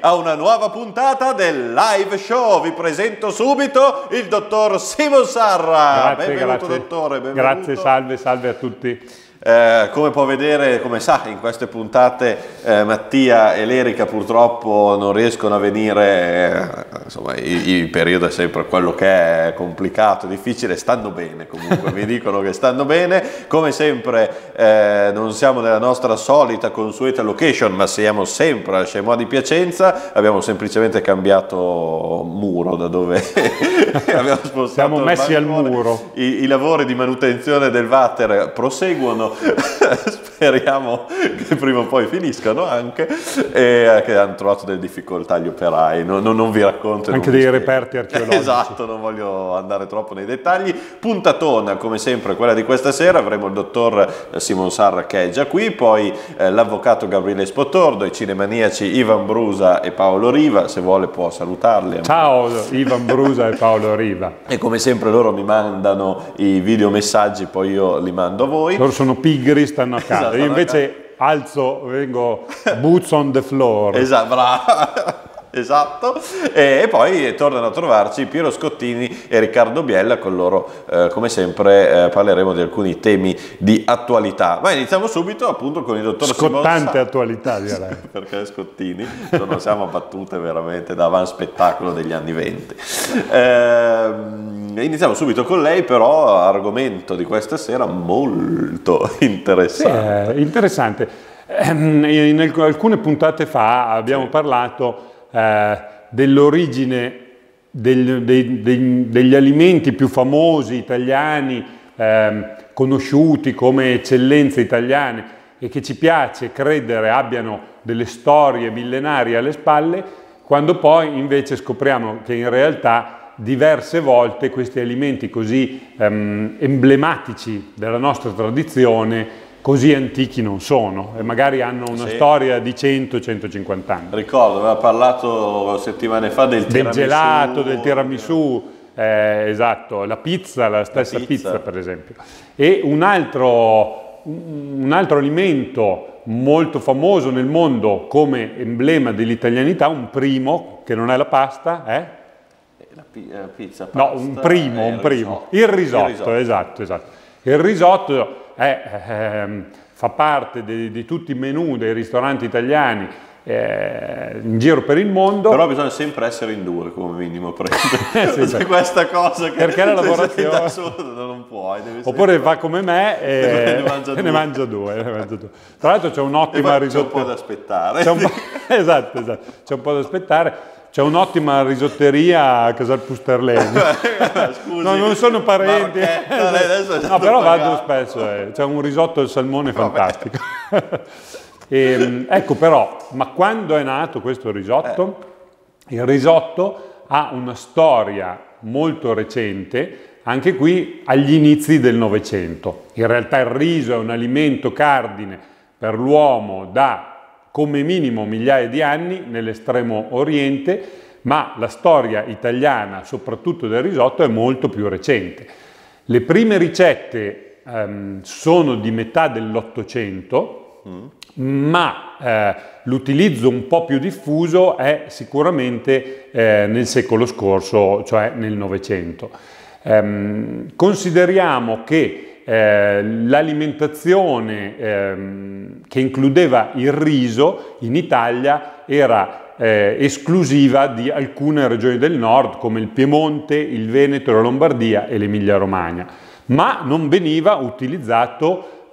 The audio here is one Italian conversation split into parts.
a una nuova puntata del live show. Vi presento subito il dottor Simon Sarra. Benvenuto dottore, benvenuto. Grazie, salve a tutti. Come può vedere, come sa, in queste puntate Mattia e l'Erica purtroppo non riescono a venire, insomma il periodo è sempre quello che è complicato, difficile, stanno bene comunque, mi dicono che stanno bene, come sempre non siamo nella nostra solita consueta location, ma siamo sempre al Chamois di Piacenza, abbiamo semplicemente cambiato muro da dove abbiamo spostato. Siamo messi al muro. I lavori di manutenzione del water proseguono. Speriamo che prima o poi finiscano anche, e che hanno trovato delle difficoltà gli operai, non vi racconto anche dei reperti archeologici. Esatto, non voglio andare troppo nei dettagli. Puntatona come sempre quella di questa sera, avremo il dottor Simon Sarra che è già qui, poi l'avvocato Gabriele Spotordo, i cinemaniaci Ivan Brusa e Paolo Riva, se vuole può salutarli. Ciao Ivan Brusa e Paolo Riva. E come sempre loro mi mandano i videomessaggi, poi io li mando a voi. Loro sono pigri, stanno a casa. Esatto, io invece alzo, vengo boots on the floor. Esatto, bravo. Esatto, e poi tornano a trovarci Piero Scottini e Riccardo Biella, con loro come sempre parleremo di alcuni temi di attualità. Ma iniziamo subito appunto con il dottor Scottante attualità, direi. Perché Scottini siamo battute veramente da avan spettacolo degli anni ’20. Iniziamo subito con lei, però argomento di questa sera molto interessante. Sì, interessante. In alcune puntate fa abbiamo parlato dell'origine degli alimenti più famosi italiani, conosciuti come eccellenze italiane e che ci piace credere abbiano delle storie millenarie alle spalle, quando poi invece scopriamo che in realtà diverse volte questi alimenti così emblematici della nostra tradizione così antichi non sono e magari hanno una storia di 100-150 anni. Ricordo, aveva parlato settimane fa del gelato, del tiramisù, esatto, la pizza, la stessa pizza per esempio. E un altro alimento molto famoso nel mondo come emblema dell'italianità, un primo, che non è la pasta, è? La pizza, pasta, no, un primo. Il risotto, esatto. Il risotto fa parte di tutti i menù dei ristoranti italiani in giro per il mondo. Però bisogna sempre essere in due come minimo, sì, questa cosa che perché la lavorazione da solo non puoi, oppure fa come me e ne mangia due. Tra l'altro c'è un'ottima risotteria. C'è un po' da aspettare. Esatto, c'è un po' da aspettare. C'è un'ottima risotteria a Casal Pusterleni. Scusi, no, non sono parenti. No, però vado spesso. C'è un risotto al salmone fantastico. Ecco però, ma quando è nato questo risotto? Il risotto ha una storia molto recente, anche qui agli inizi del Novecento. In realtà il riso è un alimento cardine per l'uomo da come minimo migliaia di anni nell'estremo oriente, ma la storia italiana, soprattutto del risotto, è molto più recente. Le prime ricette sono di metà dell'Ottocento, ma l'utilizzo un po' più diffuso è sicuramente nel secolo scorso, cioè nel Novecento. Consideriamo che l'alimentazione che includeva il riso in Italia era esclusiva di alcune regioni del nord come il Piemonte, il Veneto, la Lombardia e l'Emilia-Romagna, ma non veniva utilizzato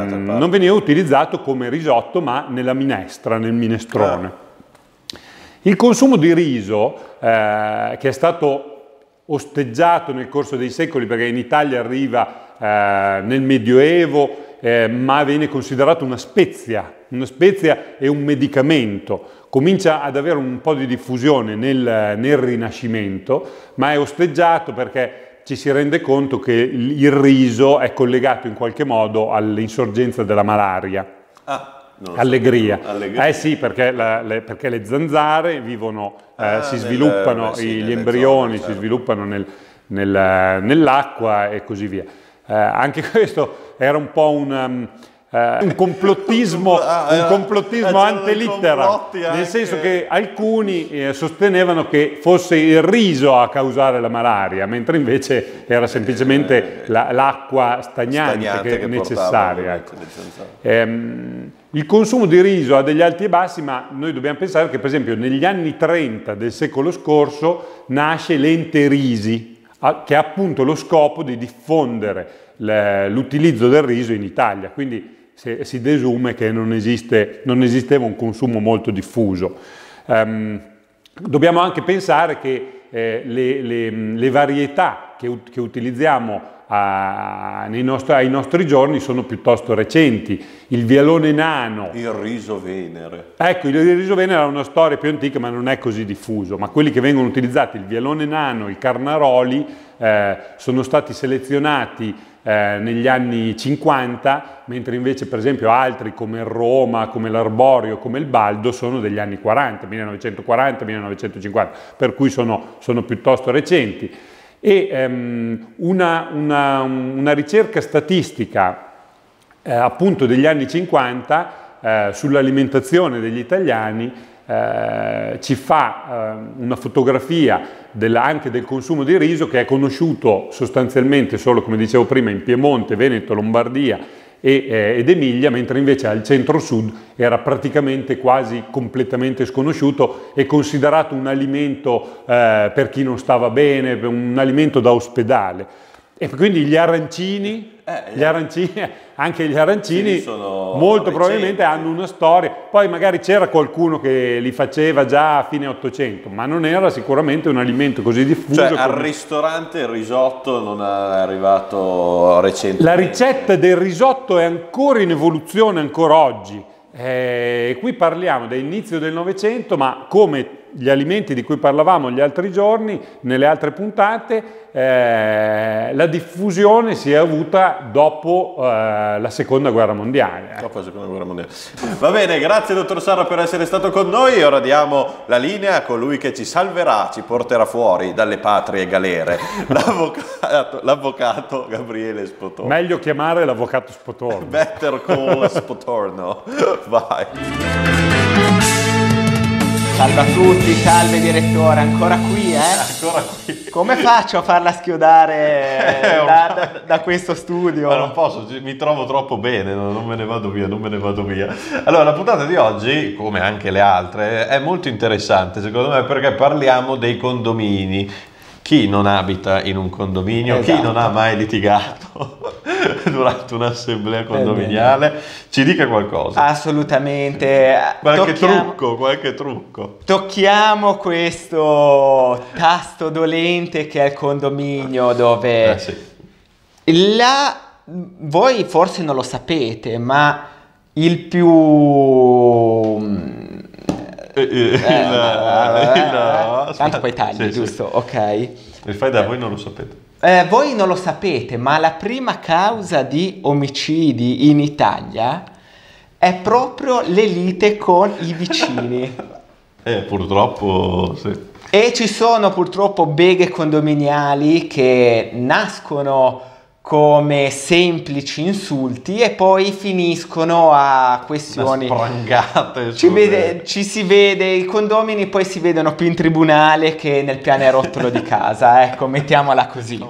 come risotto, ma nella minestra, nel minestrone. Il consumo di riso che è stato osteggiato nel corso dei secoli, perché in Italia arriva nel Medioevo, ma viene considerato una spezia e un medicamento. Comincia ad avere un po' di diffusione nel Rinascimento, ma è osteggiato perché ci si rende conto che il riso è collegato in qualche modo all'insorgenza della malaria. Allegria. Sì, perché le zanzare vivono, si sviluppano, gli embrioni si sviluppano nell'acqua e così via. Anche questo era un po' un complottismo ante litteram, nel senso che alcuni sostenevano che fosse il riso a causare la malaria, mentre invece era semplicemente l'acqua stagnante che è necessaria. Ecco. Il consumo di riso ha degli alti e bassi, ma noi dobbiamo pensare che per esempio negli anni 30 del secolo scorso nasce l'ente Risi, che ha appunto lo scopo di diffondere l'utilizzo del riso in Italia, quindi si desume che non esisteva un consumo molto diffuso. Dobbiamo anche pensare che le varietà che utilizziamo ai nostri giorni sono piuttosto recenti. Il vialone nano, il riso venere. Ecco, il riso venere ha una storia più antica, ma non è così diffuso. Ma quelli che vengono utilizzati, il vialone nano, i carnaroli, sono stati selezionati negli anni 50, mentre invece per esempio altri come il Roma, come l'Arborio, come il Baldo sono degli anni 40, 1940-1950, per cui sono piuttosto recenti. E una ricerca statistica appunto degli anni 50 sull'alimentazione degli italiani ci fa una fotografia anche del consumo di riso, che è conosciuto sostanzialmente solo, come dicevo prima, in Piemonte, Veneto, Lombardia ed Emilia, mentre invece al centro-sud era praticamente quasi completamente sconosciuto e considerato un alimento per chi non stava bene, un alimento da ospedale. E quindi gli arancini, anche gli arancini sì, molto probabilmente hanno una storia. Poi magari c'era qualcuno che li faceva già a fine 800, ma non era sicuramente un alimento così diffuso. Cioè al ristorante il risotto non è arrivato recentemente. La ricetta del risotto è ancora in evoluzione ancora oggi. Qui parliamo dell'inizio del Novecento, ma come gli alimenti di cui parlavamo gli altri giorni, nelle altre puntate, la diffusione si è avuta dopo la Seconda Guerra Mondiale. Dopo la Seconda Guerra Mondiale. Va bene, grazie dottor Sarra per essere stato con noi. Ora diamo la linea a colui che ci salverà, ci porterà fuori dalle patrie galere, l'avvocato Gabriele Spoto. Meglio chiamare l'avvocato Spotorno. Better call Spotorno. Vai. Salve a tutti, salve direttore, ancora qui, Ancora qui. Come faccio a farla schiodare da questo studio? Ma non posso, mi trovo troppo bene, non me ne vado via. Allora, la puntata di oggi, come anche le altre, è molto interessante secondo me, perché parliamo dei condomini. Chi non abita in un condominio, esatto. Chi non ha mai litigato durante un'assemblea condominiale, ci dica qualcosa. Assolutamente. Qualche trucco. Tocchiamo questo tasto dolente che è il condominio, dove voi forse non lo sapete, ma il più... tanto poi tagli, giusto? Sì. Ok. Il fai da voi non lo sapete. Voi non lo sapete, ma la prima causa di omicidi in Italia è proprio le liti con i vicini. Purtroppo sì. E ci sono purtroppo beghe condominiali che nascono come semplici insulti e poi finiscono a questioni sprangate. Ci si vede, i condomini poi si vedono più in tribunale che nel pianerottolo di casa, ecco, mettiamola così.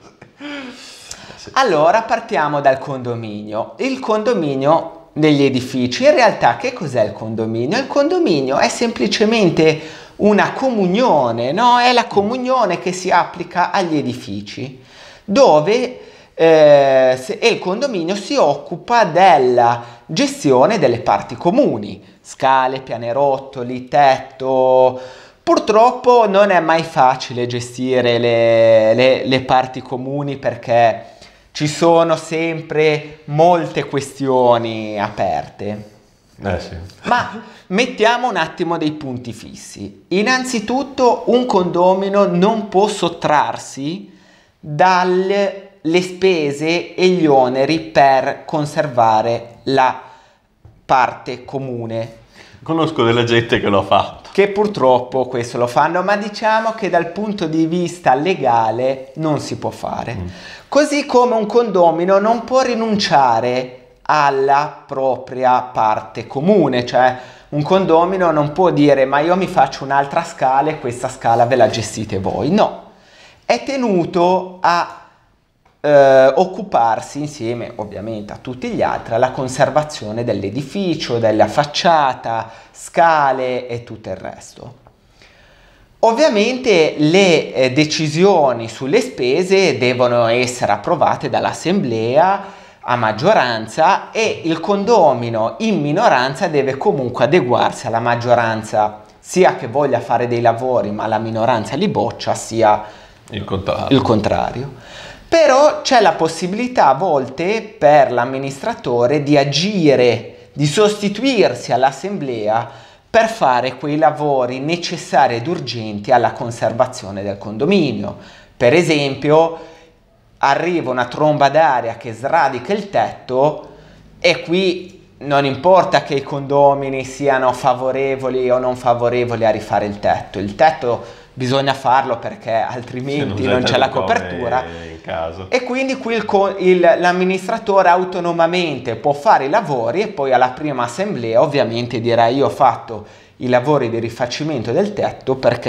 Allora partiamo dal condominio. Il condominio degli edifici. In realtà che cos'è il condominio? Il condominio è semplicemente una comunione, no? È la comunione che si applica agli edifici, dove il condominio si occupa della gestione delle parti comuni, scale, pianerottoli, tetto. Purtroppo non è mai facile gestire le parti comuni, perché ci sono sempre molte questioni aperte. Sì. Ma mettiamo un attimo dei punti fissi. Innanzitutto un condomino non può sottrarsi dalle spese e gli oneri per conservare la parte comune. Conosco della gente che lo ha fatto. Che purtroppo questo lo fanno, ma diciamo che dal punto di vista legale non si può fare. Così come un condomino non può rinunciare alla propria parte comune, cioè un condomino non può dire ma io mi faccio un'altra scala e questa scala ve la gestite voi, no, è tenuto a occuparsi insieme ovviamente a tutti gli altri alla conservazione dell'edificio, della facciata, scale e tutto il resto. Ovviamente le decisioni sulle spese devono essere approvate dall'assemblea a maggioranza e il condomino in minoranza deve comunque adeguarsi alla maggioranza, sia che voglia fare dei lavori ma la minoranza li boccia, sia il contrario. Però c'è la possibilità a volte per l'amministratore di agire, di sostituirsi all'assemblea per fare quei lavori necessari ed urgenti alla conservazione del condominio. Per esempio, arriva una tromba d'aria che sradica il tetto e qui non importa che i condomini siano favorevoli o non favorevoli a rifare il tetto bisogna farlo perché altrimenti non c'è la copertura e quindi qui l'amministratore autonomamente può fare i lavori e poi alla prima assemblea ovviamente dirà io ho fatto i lavori di rifacimento del tetto perché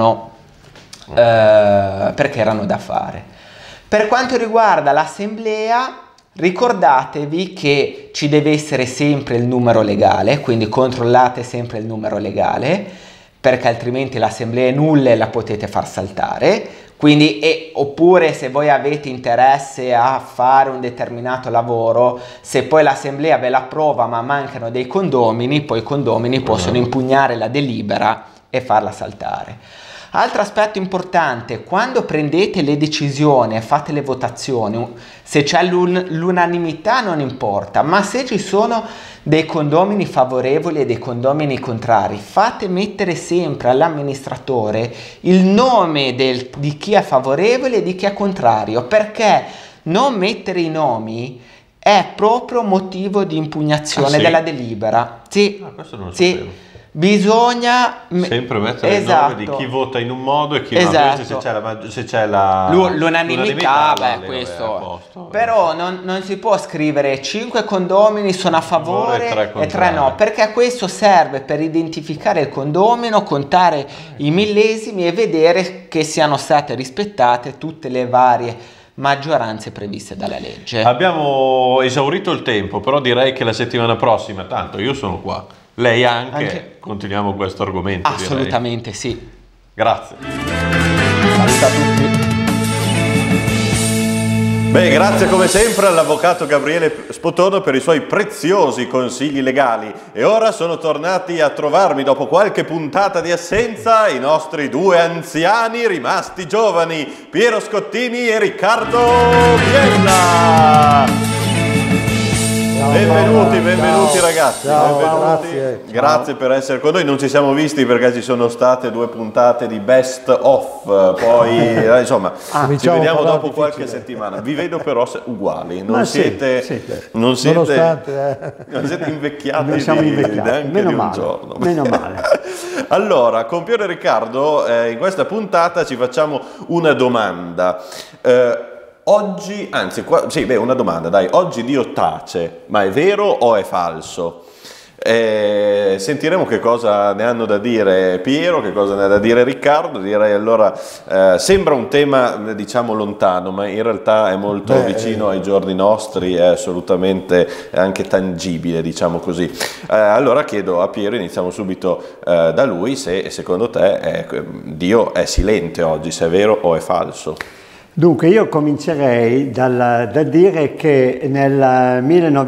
erano da fare. Per quanto riguarda l'assemblea, ricordatevi che ci deve essere sempre il numero legale, quindi controllate sempre il numero legale perché altrimenti l'assemblea è nulla e la potete far saltare. Quindi, oppure se voi avete interesse a fare un determinato lavoro, se poi l'assemblea ve l'approva ma mancano dei condomini, poi i condomini possono impugnare la delibera e farla saltare. Altro aspetto importante, quando prendete le decisioni e fate le votazioni, se c'è l'unanimità non importa, ma se ci sono dei condomini favorevoli e dei condomini contrari, fate mettere sempre all'amministratore il nome di chi è favorevole e di chi è contrario, perché non mettere i nomi è proprio motivo di impugnazione della delibera. Sì, questo non lo sapevo. Bisogna sempre mettere il nome di chi vota in un modo e chi no, se c'è l'unanimità, questo. Però non si può scrivere 5 condomini sono a favore e 3 no, perché questo serve per identificare il condomino, contare i millesimi e vedere che siano state rispettate tutte le varie maggioranze previste dalla legge. Abbiamo esaurito il tempo, però direi che la settimana prossima, tanto io sono qua, lei anche. Continuiamo questo argomento. Assolutamente sì. Grazie. Saluto a tutti. Beh, grazie come sempre all'avvocato Gabriele Spotono per i suoi preziosi consigli legali. E ora sono tornati a trovarmi dopo qualche puntata di assenza i nostri due anziani rimasti giovani, Piero Scottini e Riccardo Biella. Benvenuti ragazzi. Ciao, benvenuti. Grazie per essere con noi. Non ci siamo visti perché ci sono state 2 puntate di best of, poi insomma ci vediamo dopo qualche settimana. Vi vedo però uguali, non siete invecchiati, non siamo invecchiati. Neanche meno di un male, giorno. Meno male. Allora, con Piero e Riccardo in questa puntata ci facciamo una domanda. Oggi, una domanda, dai, oggi Dio tace, ma è vero o è falso? Sentiremo che cosa ne hanno da dire Piero, che cosa ne ha da dire Riccardo. Direi allora, sembra un tema diciamo lontano, ma in realtà è molto vicino ai giorni nostri, è assolutamente anche tangibile, diciamo così. Allora chiedo a Piero, iniziamo subito da lui, se secondo te Dio è silente oggi, se è vero o è falso. Dunque io comincerei da dire che nel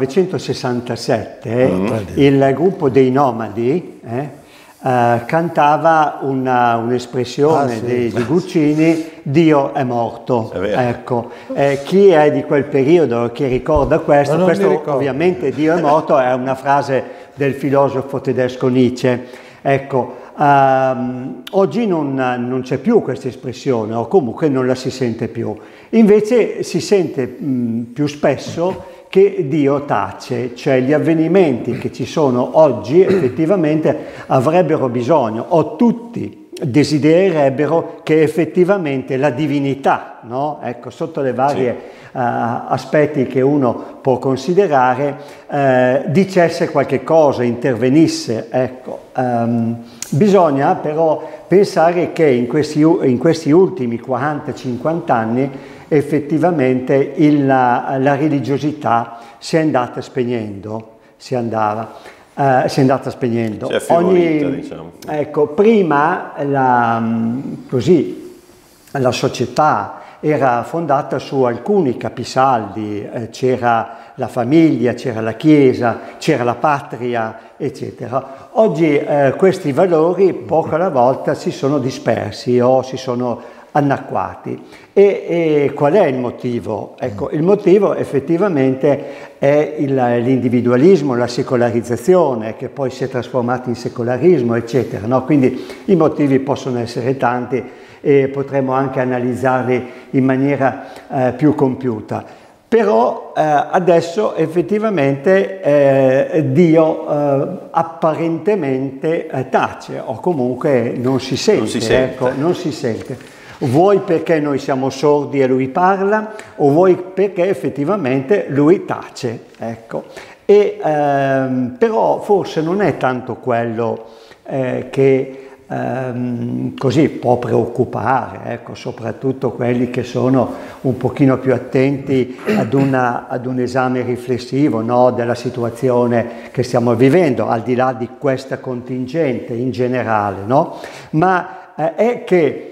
1967 il gruppo dei Nomadi cantava un'espressione di Guccini, Dio è morto. Ecco, chi è di quel periodo, chi ricorda questo ovviamente Dio è morto è una frase del filosofo tedesco Nietzsche. Ecco, oggi non c'è più questa espressione, o comunque non la si sente più. Invece si sente più spesso che Dio tace, cioè gli avvenimenti che ci sono oggi effettivamente avrebbero bisogno, o tutti desidererebbero che effettivamente la divinità, no? Ecco, sotto le varie aspetti che uno può considerare, dicesse qualche cosa, intervenisse. Ecco. Bisogna però pensare che in questi ultimi 40-50 anni effettivamente la religiosità si è andata spegnendo, si è andata spegnendo. Si è affievolita, diciamo. Ecco, prima la società era fondata su alcuni capisaldi, c'era la famiglia, c'era la chiesa, c'era la patria, eccetera. Oggi questi valori poco alla volta si sono dispersi o si sono annacquati. E qual è il motivo? Ecco, il motivo effettivamente è l'individualismo, la secolarizzazione, che poi si è trasformata in secolarismo, eccetera, no? Quindi i motivi possono essere tanti e potremmo anche analizzarli in maniera più compiuta. Però adesso effettivamente Dio apparentemente tace, o comunque non si sente. Ecco, non si sente. Vuoi perché noi siamo sordi e lui parla, o vuoi perché effettivamente lui tace. Ecco. Però forse non è tanto quello che così può preoccupare, ecco, soprattutto quelli che sono un pochino più attenti ad un esame riflessivo, no, della situazione che stiamo vivendo, al di là di questa contingente in generale, no? Ma è che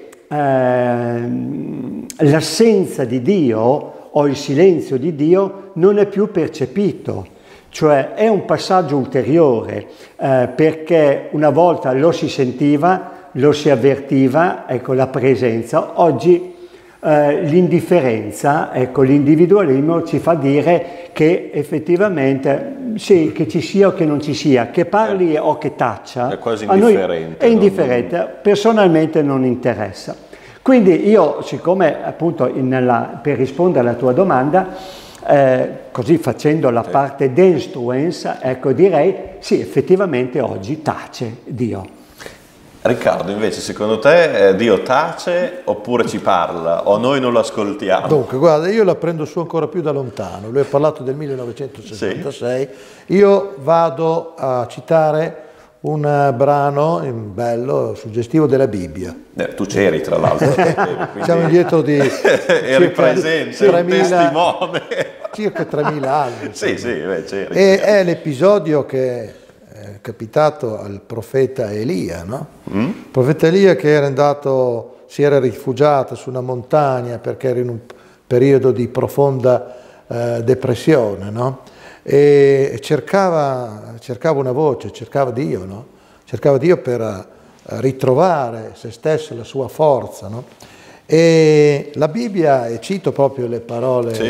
l'assenza di Dio o il silenzio di Dio non è più percepito. Cioè è un passaggio ulteriore, perché una volta lo si sentiva, lo si avvertiva, ecco, la presenza. Oggi l'indifferenza, ecco, l'individualismo ci fa dire che effettivamente sì, che ci sia o che non ci sia, che parli o che taccia, è quasi indifferente. È indifferente, personalmente non interessa. Quindi io, siccome appunto per rispondere alla tua domanda, così facendo la parte d'influenza, ecco, direi sì, effettivamente oggi tace Dio. Riccardo, invece, secondo te Dio tace oppure ci parla, o noi non lo ascoltiamo? Dunque, guarda, io la prendo su ancora più da lontano. Lui ha parlato del 1966, sì. Io vado a citare un brano bello, suggestivo della Bibbia. Tu c'eri, tra l'altro. Siamo indietro di... Eri presente, un testimone. Circa 3.000 anni. Sì, c'eri. E è l'episodio che è capitato al profeta Elia, no? Il profeta Elia che era andato, si era rifugiato su una montagna perché era in un periodo di profonda depressione, no? E cercava una voce, cercava Dio, no? Cercava Dio per ritrovare se stesso, la sua forza, no? E la Bibbia, e cito proprio le parole, sì.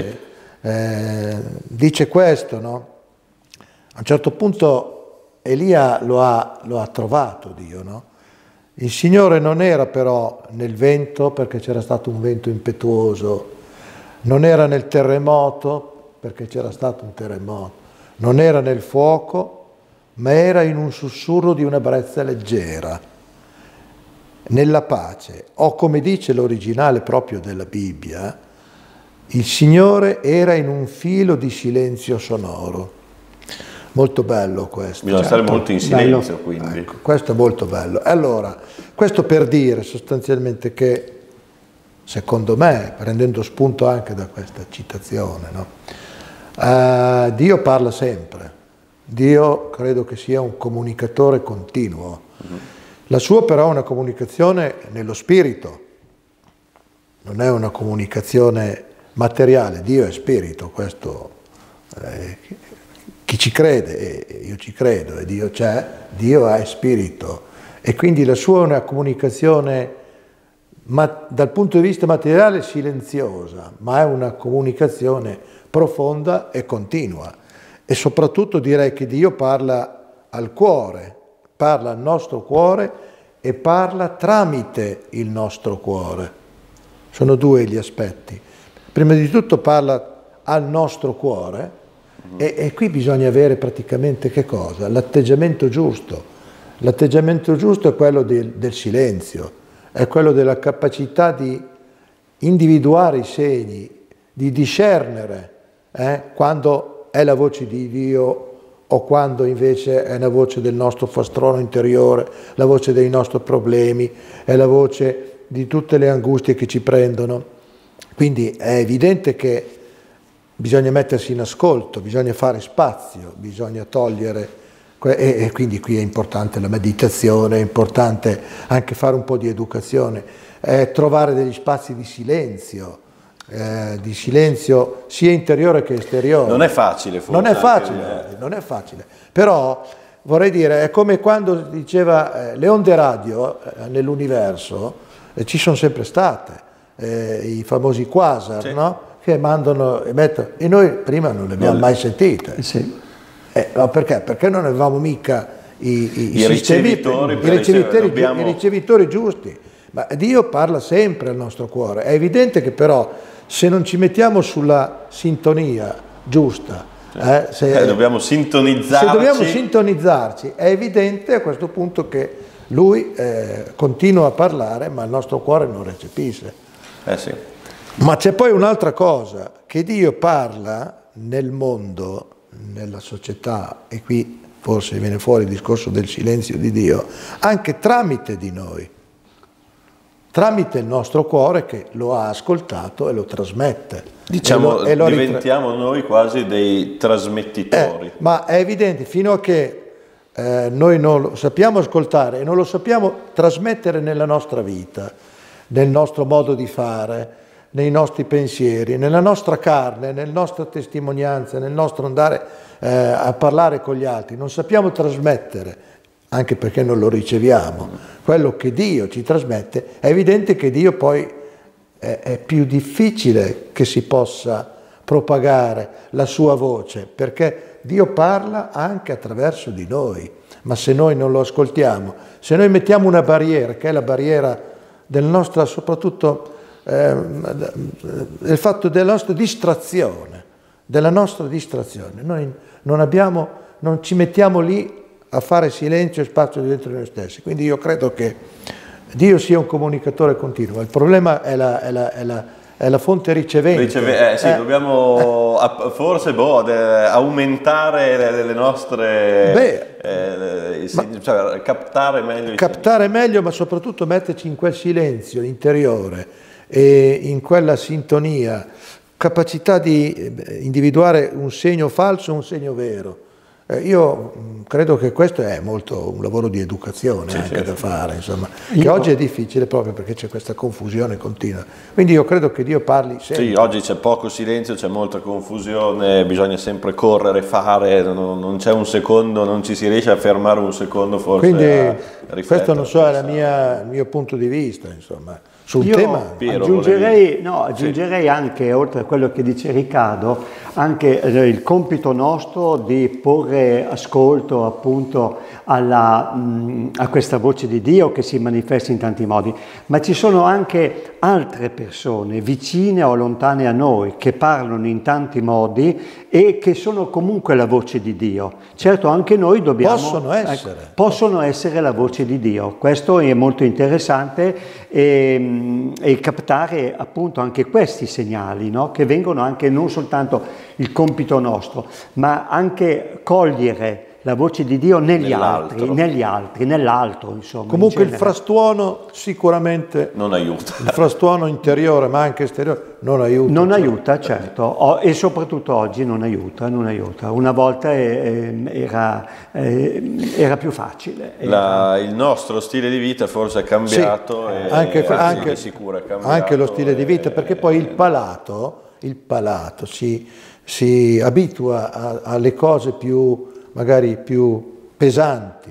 Dice questo, no? A un certo punto Elia lo ha trovato Dio, no? Il Signore non era però nel vento, perché c'era stato un vento impetuoso, non era nel terremoto, perché c'era stato un terremoto, non era nel fuoco, ma era in un sussurro di una brezza leggera, nella pace, o come dice l'originale proprio della Bibbia, il Signore era in un filo di silenzio sonoro. Molto bello questo. Bisogna stare molto in silenzio, bello. Quindi. Ecco, questo è molto bello. Allora, questo per dire sostanzialmente che, secondo me, prendendo spunto anche da questa citazione, no? Dio parla sempre, Dio credo che sia un comunicatore continuo. La sua però è una comunicazione nello spirito, non è una comunicazione materiale. Dio è spirito, questo chi ci crede, io ci credo, e Dio c'è, Dio è spirito, e quindi la sua è una comunicazione dal punto di vista materiale silenziosa, ma è una comunicazione profonda e continua. E soprattutto direi che Dio parla al cuore, parla al nostro cuore e parla tramite il nostro cuore. Sono due gli aspetti. Prima di tutto parla al nostro cuore e qui bisogna avere praticamente che cosa? L'atteggiamento giusto. L'atteggiamento giusto è quello del silenzio, è quello della capacità di individuare i segni di discernere quando è la voce di Dio o quando invece è la voce del nostro frastuono interiore, la voce dei nostri problemi, è la voce di tutte le angustie che ci prendono. Quindi è evidente che bisogna mettersi in ascolto, bisogna fare spazio, bisogna togliere, e quindi qui è importante la meditazione, è importante anche fare un po' di educazione, trovare degli spazi di silenzio sia interiore che esteriore. Non è facile forse. Non è facile, però vorrei dire, è come quando diceva le onde radio nell'universo ci sono sempre state, i famosi quasar, sì, no? Che mandano, emettono, e noi prima non le abbiamo mai sentite. Sì. No, perché? Perché non avevamo mica i ricevitori giusti. Ma Dio parla sempre al nostro cuore. È evidente che però se non ci mettiamo sulla sintonia giusta, dobbiamo sintonizzarci, è evidente a questo punto che Lui continua a parlare, ma il nostro cuore non recepisce. Sì. Ma c'è poi un'altra cosa, che Dio parla nel mondo, nella società, e qui forse viene fuori il discorso del silenzio di Dio, anche tramite di noi, tramite il nostro cuore che lo ha ascoltato e lo trasmette. Diciamo, diventiamo noi quasi dei trasmettitori. Ma è evidente, fino a che noi non lo sappiamo ascoltare e non lo sappiamo trasmettere nella nostra vita, nel nostro modo di fare, nei nostri pensieri, nella nostra carne, nella nostra testimonianza, nel nostro andare a parlare con gli altri, non sappiamo trasmettere, anche perché non lo riceviamo, quello che Dio ci trasmette, è evidente che Dio poi è più difficile che si possa propagare la sua voce, perché Dio parla anche attraverso di noi, ma se noi non lo ascoltiamo, se noi mettiamo una barriera, che è la barriera del nostro, soprattutto il fatto della nostra distrazione, noi non ci mettiamo lì a fare silenzio e spazio dentro di noi stessi. Quindi io credo che Dio sia un comunicatore continuo. Il problema è la fonte ricevente. Sì, dobbiamo forse aumentare le nostre, cioè, captare meglio, ma soprattutto metterci in quel silenzio interiore e in quella sintonia, capacità di individuare un segno falso e un segno vero. Io credo che questo è molto un lavoro di educazione da fare, insomma, che oggi è difficile proprio perché c'è questa confusione continua. Quindi io credo che Dio parli sempre. Sì, oggi c'è poco silenzio, c'è molta confusione, bisogna sempre correre, fare, non c'è un secondo, non ci si riesce a fermare un secondo forse. Quindi questo non so, è il mio punto di vista, insomma. Sul tema aggiungerei anche, oltre a quello che dice Riccardo, anche il compito nostro di porre ascolto appunto a questa voce di Dio che si manifesta in tanti modi, ma ci sono anche altre persone vicine o lontane a noi che parlano in tanti modi e che sono comunque la voce di Dio. Certo, anche noi possono essere la voce di Dio. Questo è molto interessante e captare appunto anche questi segnali, no? Che vengono anche non soltanto il compito nostro, ma anche cogliere la voce di Dio nell'altro, insomma. Comunque il frastuono sicuramente non aiuta. Il frastuono interiore, ma anche esteriore, non aiuta. Non aiuta, certo, e soprattutto oggi non aiuta. Una volta era più facile. Il nostro stile di vita forse è cambiato, anche sicuro è cambiato. Anche lo stile di vita, perché poi il palato si abitua alle cose magari più pesanti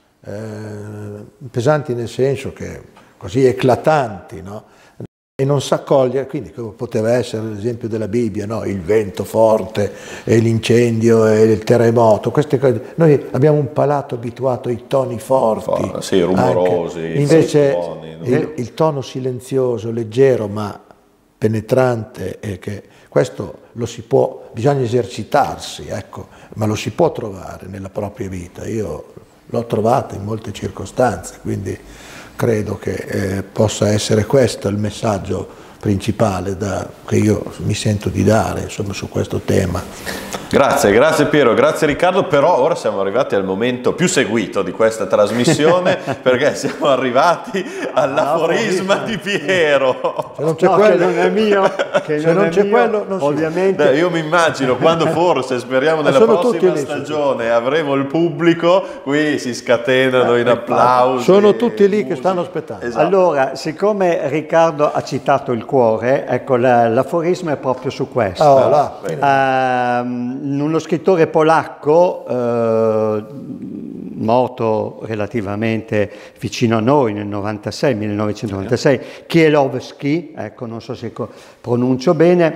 nel senso che così eclatanti, no? E non sa cogliere, quindi come poteva essere l'esempio della Bibbia, no? Il vento forte e l'incendio e il terremoto, queste cose. Noi abbiamo un palato abituato ai toni forti, sì, rumorosi, invece il tono silenzioso, leggero ma penetrante, questo bisogna esercitarsi, ma lo si può trovare nella propria vita. Io l'ho trovato in molte circostanze, quindi credo che possa essere questo il messaggio principale che io mi sento di dare, insomma, su questo tema. Grazie Piero, grazie Riccardo, però ora siamo arrivati al momento più seguito di questa trasmissione perché siamo arrivati all'aforisma di Piero. Se non c'è quello, che non è mio, se non c'è quello, ovviamente. Io mi immagino quando forse, speriamo nella prossima stagione, avremo il pubblico, qui si scatenano in applausi. Sono tutti lì che stanno aspettando. Esatto. Allora, siccome Riccardo ha citato il cuore, ecco, l'aforisma è proprio su questo. Uno scrittore polacco morto relativamente vicino a noi nel 1996, Kielowski, ecco, non so se pronuncio bene,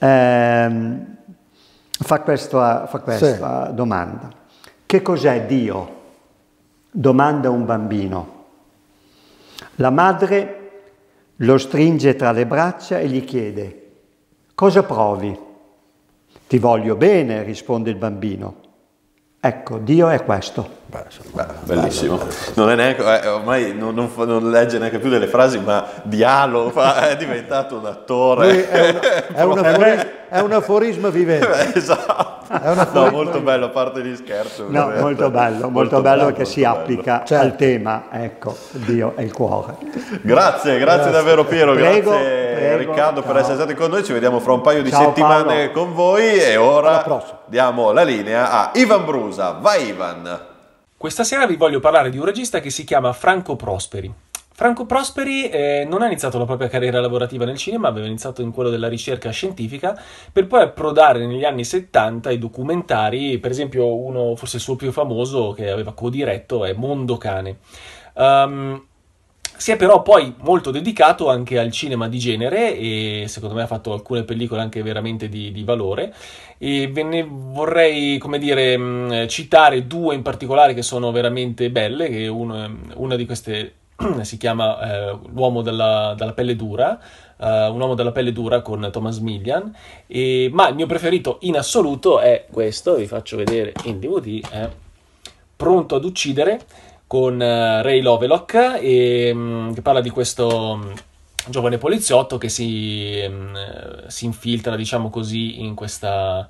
fa questa domanda. Che cos'è Dio? Domanda un bambino. La madre lo stringe tra le braccia e gli chiede: cosa provi? Ti voglio bene, risponde il bambino. Ecco, Dio è questo. Bellissimo. Non è neanche, ormai non legge neanche più delle frasi, ma dialoga, è diventato un attore. È un aforisma vivente. Esatto. No, molto bello, a parte gli scherzi. No, molto bello che si applica al tema, ecco, Dio è il cuore. Grazie davvero Piero, grazie Riccardo per essere stati con noi, ci vediamo fra un paio di settimane con voi e ora diamo la linea a Ivan Brusa. Vai Ivan! Questa sera vi voglio parlare di un regista che si chiama Franco Prosperi. Franco Prosperi non ha iniziato la propria carriera lavorativa nel cinema, aveva iniziato in quello della ricerca scientifica, per poi approdare negli anni 70 ai documentari, per esempio uno forse il suo più famoso che aveva codiretto è Mondo Cane. Si è però poi molto dedicato anche al cinema di genere e secondo me ha fatto alcune pellicole anche veramente di valore, e ve ne vorrei, come dire, citare due in particolare che sono veramente belle, che una di queste si chiama L'uomo dalla pelle dura, Un uomo dalla pelle dura con Thomas Millian, ma il mio preferito in assoluto è questo, vi faccio vedere in DVD, Pronto ad uccidere, con Ray Lovelock, che parla di questo giovane poliziotto che si infiltra, diciamo così, in questa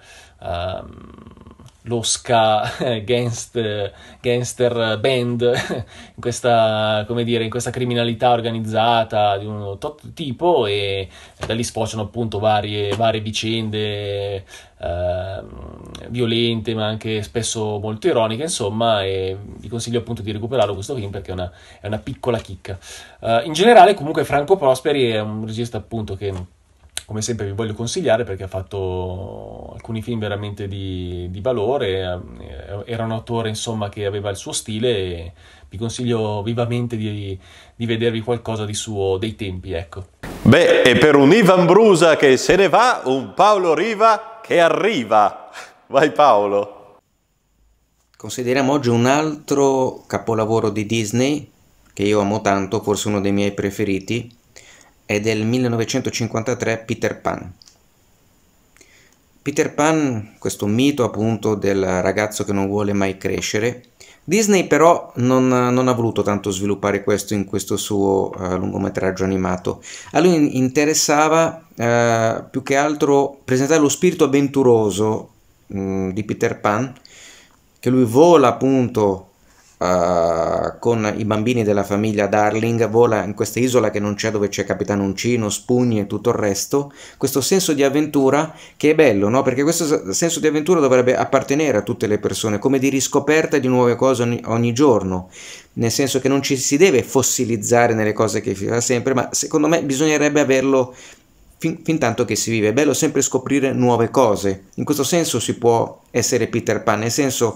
losca gangster band, in questa, come dire, in questa criminalità organizzata di un tipo, e da lì sfociano appunto varie vicende violente ma anche spesso molto ironiche, insomma, e vi consiglio appunto di recuperarlo questo film perché è una piccola chicca. In generale comunque Franco Prosperi è un regista appunto che come sempre vi voglio consigliare perché ha fatto alcuni film veramente di valore, era un autore insomma che aveva il suo stile e vi consiglio vivamente di vedervi qualcosa di suo dei tempi, ecco. Beh, e per un Ivan Brusa che se ne va, un Paolo Riva che arriva. Vai Paolo. Consideriamo oggi un altro capolavoro di Disney che io amo tanto, forse uno dei miei preferiti. È del 1953 Peter Pan. Peter Pan, questo mito appunto del ragazzo che non vuole mai crescere. Disney però non ha voluto tanto sviluppare questo in questo suo lungometraggio animato. A lui interessava più che altro presentare lo spirito avventuroso di Peter Pan, che lui vola appunto con i bambini della famiglia Darling, vola in questa isola che non c'è, dove c'è Capitano Uncino, Spugni e tutto il resto. Questo senso di avventura che è bello, no? Perché questo senso di avventura dovrebbe appartenere a tutte le persone, come di riscoperta di nuove cose ogni giorno, nel senso che non ci si deve fossilizzare nelle cose che si fa sempre, ma secondo me bisognerebbe averlo fin tanto che si vive. È bello sempre scoprire nuove cose. In questo senso si può essere Peter Pan, nel senso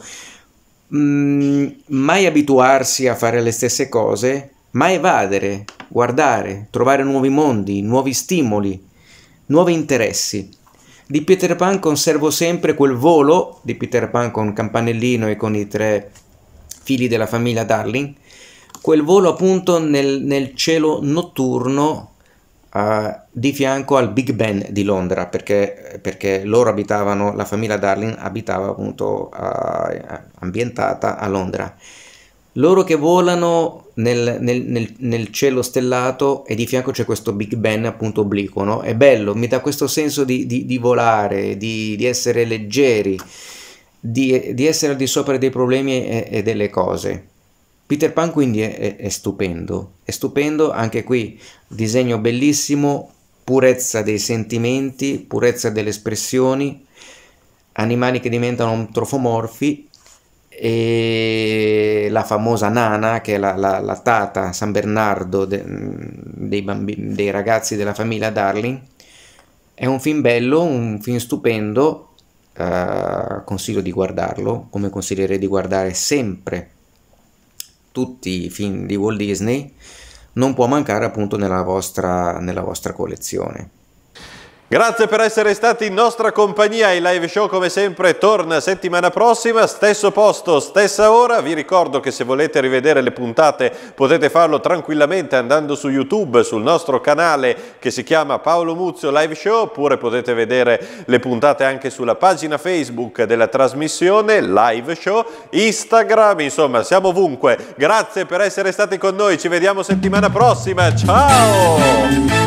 mai abituarsi a fare le stesse cose, ma evadere, guardare, trovare nuovi mondi, nuovi stimoli, nuovi interessi. Di Peter Pan conservo sempre quel volo di Peter Pan con Campanellino e con i 3 figli della famiglia Darling, quel volo appunto nel cielo notturno di fianco al Big Ben di Londra, perché loro abitavano, la famiglia Darling abitava appunto ambientata a Londra. loro che volano nel cielo stellato e di fianco c'è questo Big Ben appunto obliquo, no? È bello, mi dà questo senso di volare, di essere leggeri, di essere al di sopra dei problemi e delle cose. Peter Pan quindi è stupendo anche qui, disegno bellissimo, purezza dei sentimenti, purezza delle espressioni, animali che diventano antropomorfi, e la famosa Nana che è la tata San Bernardo dei ragazzi della famiglia Darling. È un film bello, un film stupendo, consiglio di guardarlo, come consiglierei di guardare sempre tutti i film di Walt Disney. Non può mancare appunto nella vostra collezione. Grazie per essere stati in nostra compagnia. Il live show come sempre torna settimana prossima, stesso posto, stessa ora. Vi ricordo che se volete rivedere le puntate potete farlo tranquillamente andando su YouTube, sul nostro canale che si chiama Paolo Muzio Live Show, oppure potete vedere le puntate anche sulla pagina Facebook della trasmissione Live Show, Instagram, insomma siamo ovunque. Grazie per essere stati con noi, ci vediamo settimana prossima, ciao!